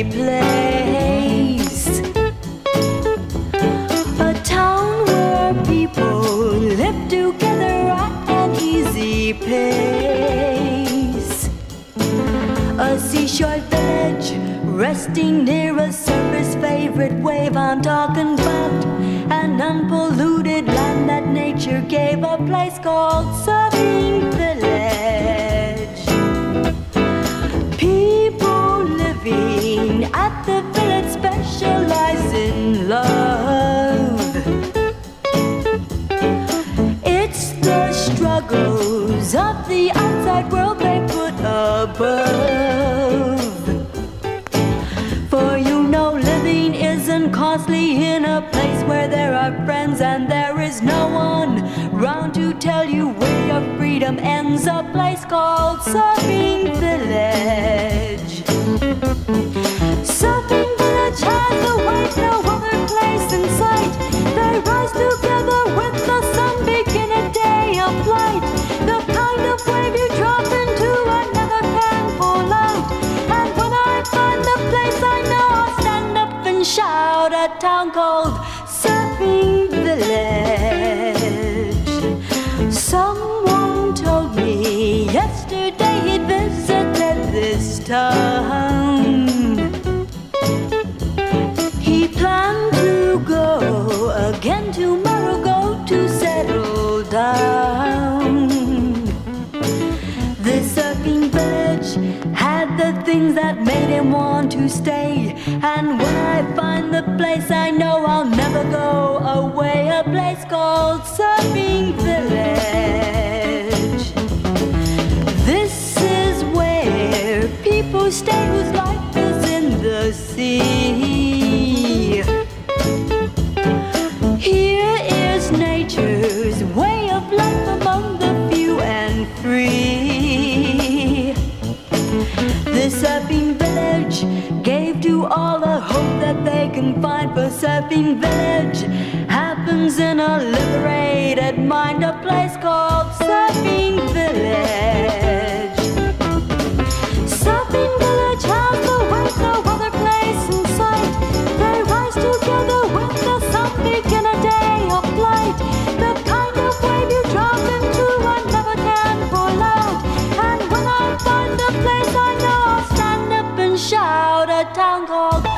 place, a town where people live together at an easy pace, a seashore village resting near a surfer's favorite wave. I'm talking about an unpolluted land that nature gave, a place called Surfing Village. People living at the village specialize in love. It's the struggles of the outside world they put above. For you know living isn't costly in a place where there are friends and there is no one round to tell you where your freedom ends, a place called Surfing Village. Surfing Village has the wave no other place in sight. They rise together with the sun, begin a day of flight, the kind of wave you drop into another can fall out. And when I find the place I know, I'll stand up and shout, a town called Surfing Village. Someone told me yesterday he'd visited this town. He planned to go again tomorrow, go to settle down. This surfing village had the things that made him want to stay. And when I find the place I know I'll never go away, a place called Surfing Village. This is where people stay whose life is in the sea. Here is nature's way of life among the few and free. This surfing village gave to all a hope that they can find, for Surfing Village happens in a liberated mind, a place called Surfing Village. Surfing Village has the wave no other place in sight. They rise together with the sun, begin a day of flight, the kind of wave you drop into another can fall out. And when I find the place I know, I'll stand up and shout, a town called